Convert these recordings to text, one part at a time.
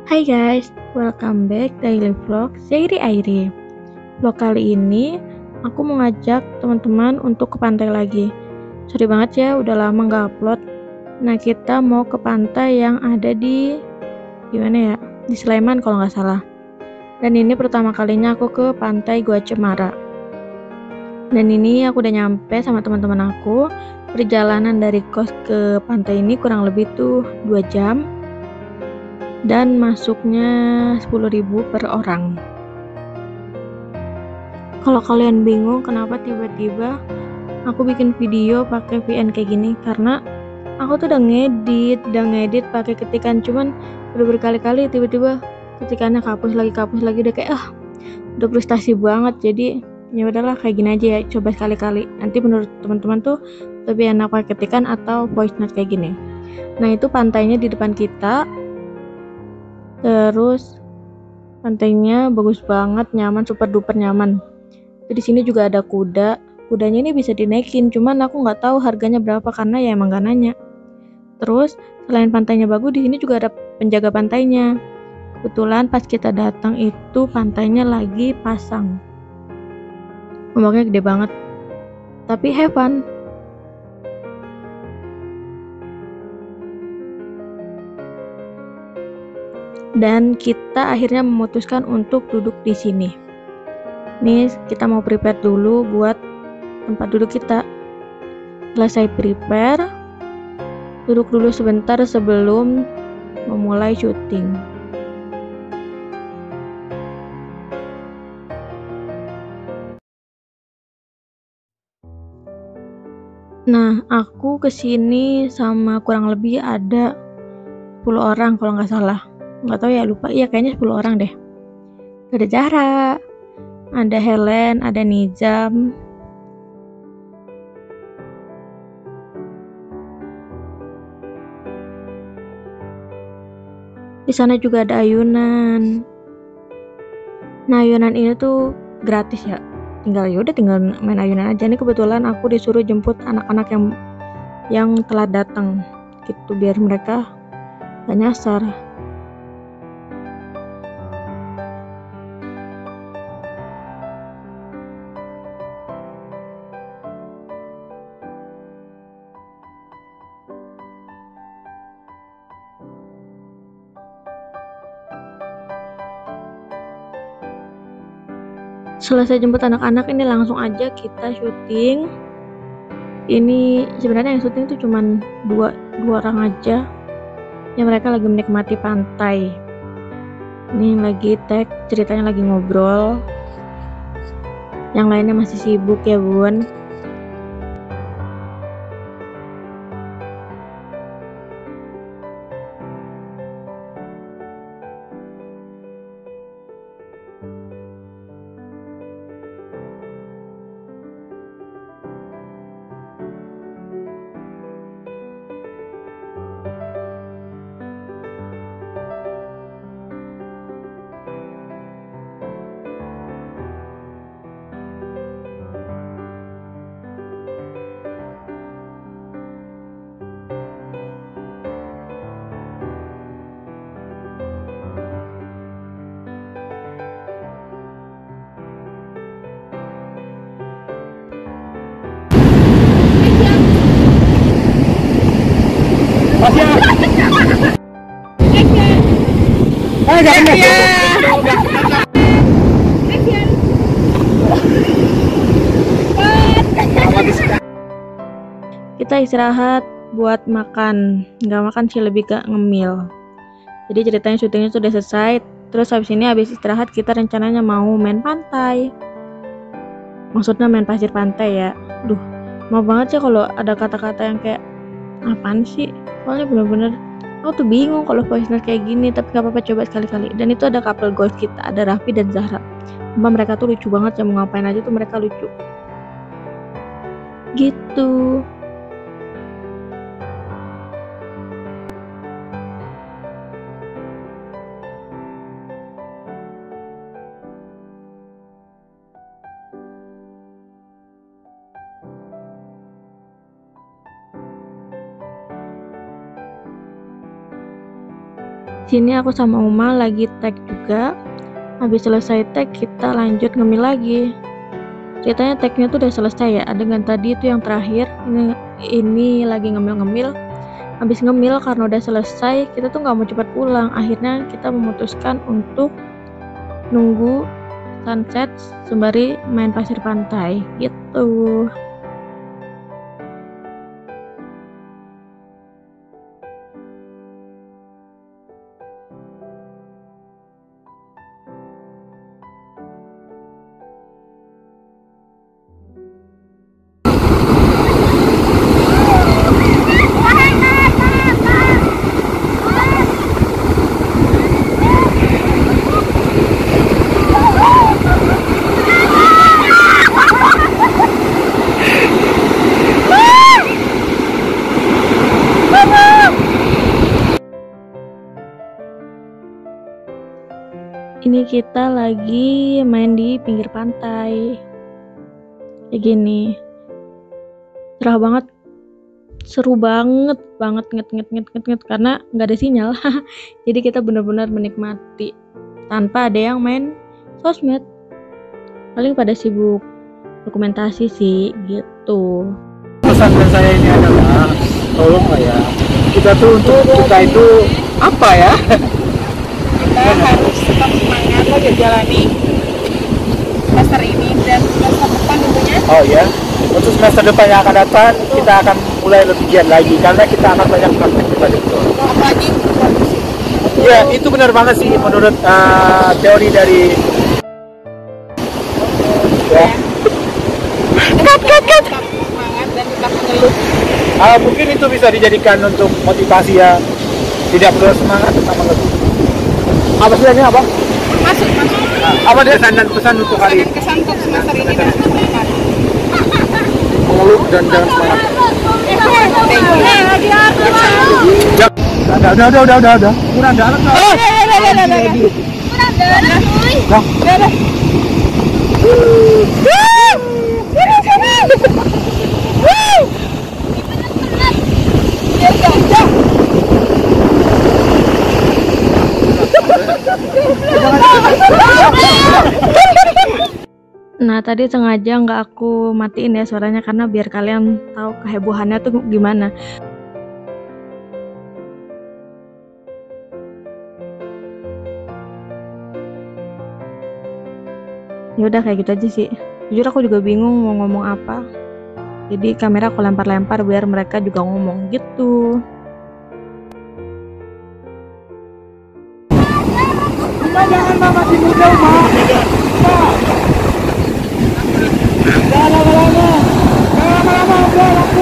Hai guys, welcome back daily vlog Zairi Airi. Vlog kali ini aku mau ngajak teman-teman untuk ke pantai lagi. Sorry banget ya, udah lama nggak upload. Nah, kita mau ke pantai yang ada di mana ya? Di Sleman kalau nggak salah. Dan ini pertama kalinya aku ke pantai Gua Cemara. Dan ini aku udah nyampe sama teman-teman aku. Perjalanan dari kos ke pantai ini kurang lebih tuh 2 jam. Dan masuknya 10.000 per orang. Kalau kalian bingung kenapa tiba-tiba aku bikin video pakai VN kayak gini, karena aku tuh udah ngedit pakai ketikan, cuman udah berkali-kali tiba-tiba ketikannya kapus lagi udah kayak udah frustasi banget. Jadi ya udahlah, kayak gini aja ya, coba sekali-kali. Nanti menurut teman-teman tuh lebih enak pakai ketikan atau voice note kayak gini. Nah, itu pantainya di depan kita. Terus pantainya bagus banget, nyaman, super duper nyaman. Di sini juga ada kuda. Kudanya ini bisa dinaikin, cuman aku nggak tahu harganya berapa karena ya emang gak nanya. Terus selain pantainya bagus, di sini juga ada penjaga pantainya. Kebetulan pas kita datang itu pantainya lagi pasang. Ombaknya gede banget. Tapi have fun. Dan kita akhirnya memutuskan untuk duduk di sini. Nih, kita mau prepare dulu buat tempat duduk kita. Setelah saya prepare, duduk dulu sebentar sebelum memulai syuting. Nah, aku kesini sama kurang lebih ada 10 orang kalau nggak salah. Nggak tahu ya, lupa. Iya, kayaknya 10 orang deh. Ada Zahra, ada Helen, ada Nizam. Di sana juga ada ayunan. Nah, ayunan ini tuh gratis ya. Tinggal main ayunan aja. Ini kebetulan aku disuruh jemput anak-anak yang telah datang gitu, biar mereka gak nyasar. Selesai jemput anak-anak, ini langsung aja kita syuting. Ini sebenarnya yang syuting tuh cuman dua orang aja. Ya, mereka lagi menikmati pantai. Ini lagi tag, ceritanya lagi ngobrol. Yang lainnya masih sibuk ya bun. Kita istirahat buat makan. Nggak makan sih, lebih ke ngemil. Jadi ceritanya syutingnya sudah selesai. Terus habis istirahat kita rencananya mau main pantai. Maksudnya main pasir pantai ya. Duh, mau banget sih kalau ada kata-kata yang kayak apaan sih. Soalnya bener-bener aku tuh bingung kalau voice note kayak gini. Tapi gak apa-apa, coba sekali-kali. Dan itu ada couple goals kita, ada Raffi dan Zahra. Mereka tuh lucu banget ya, mau ngapain aja tuh mereka lucu gitu. Sini aku sama Uma lagi tag juga. Habis selesai tag kita lanjut ngemil lagi. Ceritanya tagnya tuh udah selesai ya. Adegan tadi itu yang terakhir. Ini lagi ngemil-ngemil. Habis ngemil karena udah selesai, kita tuh nggak mau cepat pulang. Akhirnya kita memutuskan untuk nunggu sunset sembari main pasir pantai gitu. Ini kita lagi main di pinggir pantai kayak gini, cerah banget, seru banget nget karena nggak ada sinyal. Jadi kita benar-benar menikmati tanpa ada yang main sosmed, paling pada sibuk dokumentasi sih gitu. Pesan saya ini adalah tolonglah ya, kita tuh untuk kita itu apa ya, kita harus tetap semangat jalani semester ini dan semester depan tentunya. oh ya, untuk semester depan yang akan datang kita akan mulai lebih giat lagi karena kita akan banyak praktek kita itu. Apalagi produksi. Ya itu benar banget sih menurut teori dari ya. Tetap semangat dan tetap mengeluh. Mungkin itu bisa dijadikan untuk motivasi ya, tidak perlu semangat tetap mengeluh. Apa sih ini apa? Masuk. Apa dia pesan untuk hari ini? Kesan untuk semester ini dan semangat. Mengeluh dan jangan semangat. Ya, udah. Kurang dalam nggak? Kurang dalam, cuy. Nah tadi sengaja nggak aku matiin ya suaranya karena biar kalian tahu kehebohannya tuh gimana. Ya udah kayak gitu aja sih. Jujur aku juga bingung mau ngomong apa. Jadi kamera aku lempar-lempar biar mereka juga ngomong gitu. Jangan mama masih muda mah. Jangan lama-lama. Udah laku.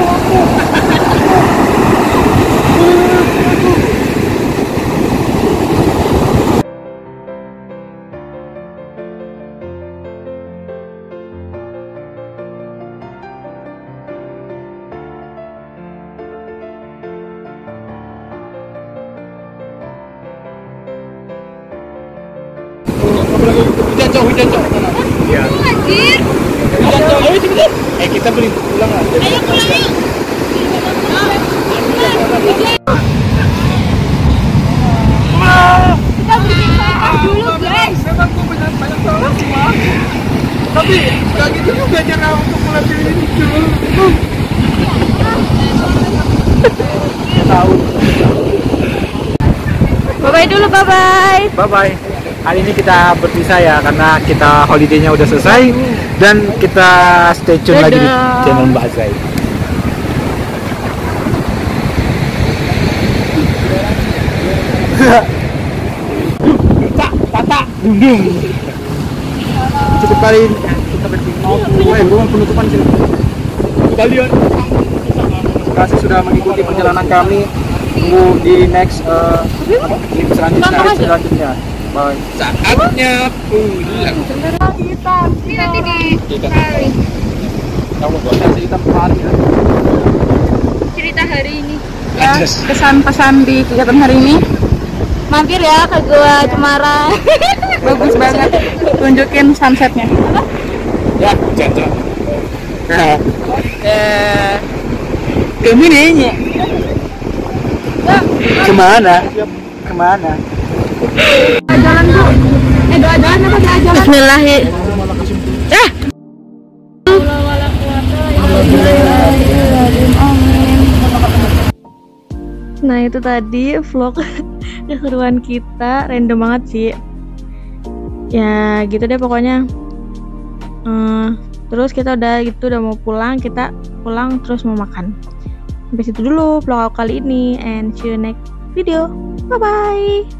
Hujan cok. Iya. Anjir. Hujan cok. Ayo cepetan. Kita beli pulang lah. Ayo pulang yuk. Kita berbicara dulu guys. Memang gue banyak salah semua. Tapi gak gitu juga cara untuk melatih ini dulu. Tahu. Bye-bye dulu, bye-bye. Bye-bye. Hari ini kita berpisah ya karena kita holiday-nya udah selesai dan kita stay tune lagi di channel Mbak Zai. Tata, dundung. Cukup kali ini kita berpindah. Penutupan sini. Kalian. Terima kasih sudah mengikuti perjalanan kami. Tunggu di next clip selanjutnya. Bye. Saatnya pulang. Ini nanti di hari. Kamu buat cerita hari ini. Cerita hari ini. Ya, kesan pesan di kegiatan hari ini. Mampir ya ke Gua Cemara. Bagus banget. Tunjukin sunsetnya. Ya, cocok. Kamu nanya. Kemana? Kemana? Jalan Bu. Doa-doaan apa doa-jalan? Bismillahirrahmanirrahim. Nah itu tadi vlog keseruan kita, random banget sih. Ya gitu deh pokoknya. Terus kita udah mau pulang, kita pulang terus mau makan. Sampai situ dulu vlog aku kali ini, and see you next video. Bye bye.